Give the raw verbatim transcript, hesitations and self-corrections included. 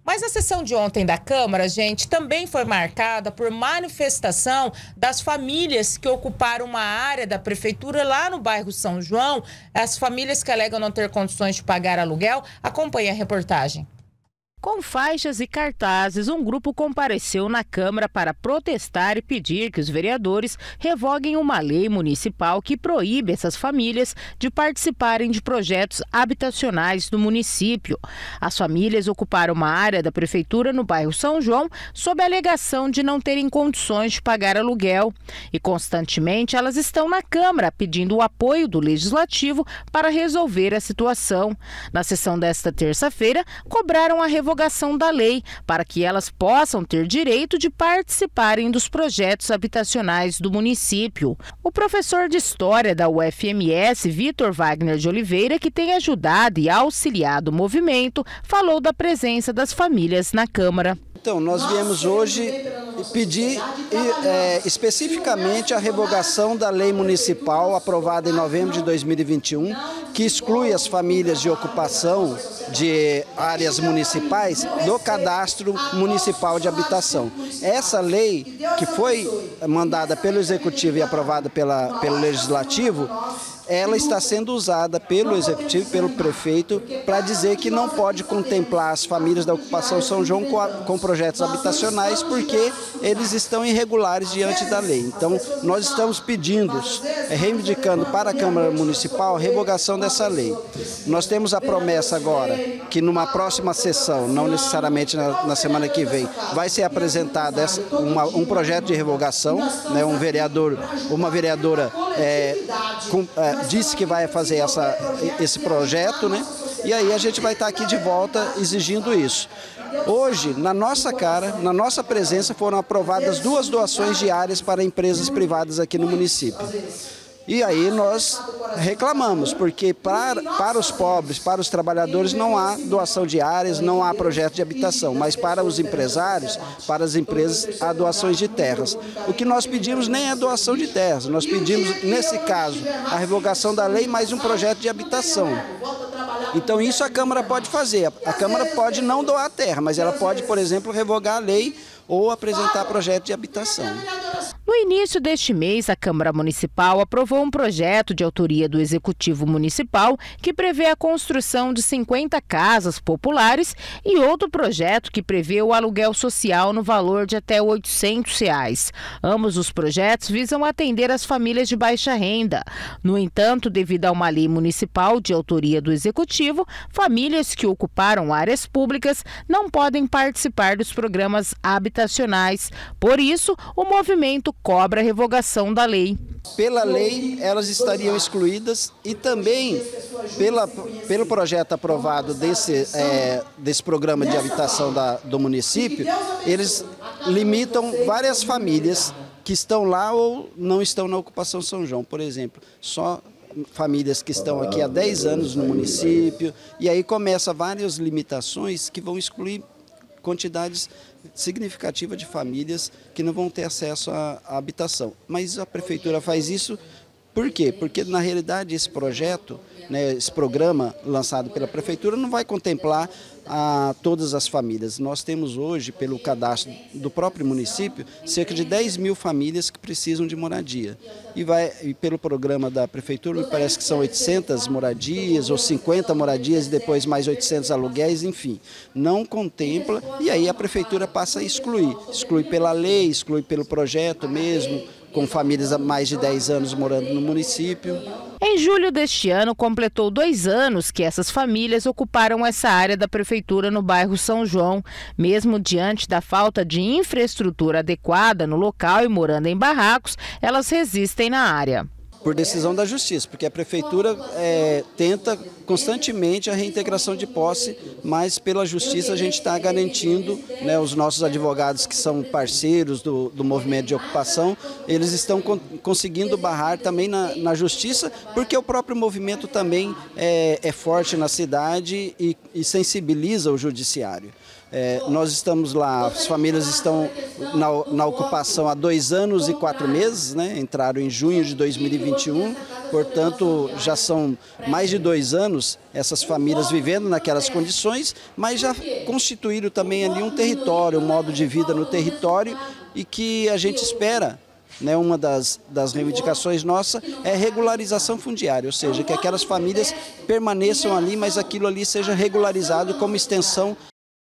Mas a sessão de ontem da Câmara, gente, também foi marcada por manifestação das famílias que ocuparam uma área da Prefeitura lá no bairro São João. As famílias que alegam não ter condições de pagar aluguel. Acompanhe a reportagem. Com faixas e cartazes, um grupo compareceu na Câmara para protestar e pedir que os vereadores revoguem uma lei municipal que proíbe essas famílias de participarem de projetos habitacionais do município. As famílias ocuparam uma área da Prefeitura no bairro São João sob a alegação de não terem condições de pagar aluguel. E constantemente elas estão na Câmara pedindo o apoio do Legislativo para resolver a situação. Na sessão desta terça-feira, cobraram a revogação revogação da lei para que elas possam ter direito de participarem dos projetos habitacionais do município. O professor de História da U F M S, Vitor Wagner de Oliveira, que tem ajudado e auxiliado o movimento, falou da presença das famílias na Câmara. Então, nós viemos hoje pedir é, especificamente a revogação da lei municipal aprovada em novembro de dois mil e vinte e um, que exclui as famílias de ocupação de áreas municipais do cadastro municipal de habitação. Essa lei, que foi mandada pelo Executivo e aprovada pela, pelo Legislativo, ela está sendo usada pelo Executivo, pelo Prefeito, para dizer que não pode contemplar as famílias da ocupação São João com, a, com projetos habitacionais porque eles estão irregulares diante da lei. Então, nós estamos pedindo, reivindicando para a Câmara Municipal a revogação dessa lei. Nós temos a promessa agora que numa próxima sessão, não necessariamente na, na semana que vem, vai ser apresentado essa, uma, um projeto de revogação, né, um vereador, uma vereadora é, com, é, disse que vai fazer essa, esse projeto, né? E aí a gente vai estar aqui de volta exigindo isso. Hoje, na nossa cara, na nossa presença, foram aprovadas duas doações de áreas para empresas privadas aqui no município. E aí nós reclamamos, porque para, para os pobres, para os trabalhadores, não há doação de áreas, não há projeto de habitação, mas para os empresários, para as empresas, há doações de terras. O que nós pedimos nem é doação de terras, nós pedimos, nesse caso, a revogação da lei, mais um projeto de habitação. Então isso a Câmara pode fazer, a Câmara pode não doar terra, mas ela pode, por exemplo, revogar a lei ou apresentar projeto de habitação. No início deste mês, a Câmara Municipal aprovou um projeto de autoria do Executivo Municipal que prevê a construção de cinquenta casas populares e outro projeto que prevê o aluguel social no valor de até oitocentos reais. Ambos os projetos visam atender as famílias de baixa renda. No entanto, devido a uma lei municipal de autoria do Executivo, famílias que ocuparam áreas públicas não podem participar dos programas habitacionais. Por isso, o movimento cobra a revogação da lei. Pela lei, elas estariam excluídas e também pela, pelo projeto aprovado desse, é, desse programa de habitação da, do município, eles limitam várias famílias que estão lá ou não estão na ocupação São João. Por exemplo, só famílias que estão aqui há dez anos no município, e aí começa várias limitações que vão excluir quantidades significativas de famílias que não vão ter acesso à, à habitação. Mas a Prefeitura faz isso por quê? Porque, na realidade, esse projeto, né, esse programa lançado pela Prefeitura não vai contemplar a todas as famílias. Nós temos hoje, pelo cadastro do próprio município, cerca de dez mil famílias que precisam de moradia. E, vai, e pelo programa da Prefeitura, me parece que são oitocentas moradias ou cinquenta moradias e depois mais oitocentos aluguéis, enfim. Não contempla e aí a Prefeitura passa a excluir. Exclui pela lei, exclui pelo projeto mesmo, com famílias há mais de dez anos morando no município. Em julho deste ano, completou dois anos que essas famílias ocuparam essa área da Prefeitura no bairro São João. Mesmo diante da falta de infraestrutura adequada no local e morando em barracos, elas resistem na área. Por decisão da Justiça, porque a Prefeitura é, tenta constantemente a reintegração de posse, mas pela Justiça a gente está garantindo, né, os nossos advogados que são parceiros do, do movimento de ocupação, eles estão con conseguindo barrar também na, na Justiça, porque o próprio movimento também é, é forte na cidade e, e sensibiliza o Judiciário. É, nós estamos lá, as famílias estão na, na ocupação há dois anos e quatro meses, né? Entraram em junho de dois mil e vinte e um, portanto já são mais de dois anos essas famílias vivendo naquelas condições, mas já constituíram também ali um território, um modo de vida no território e que a gente espera. Né, uma das, das reivindicações nossa é regularização fundiária, ou seja, que aquelas famílias permaneçam ali, mas aquilo ali seja regularizado como extensão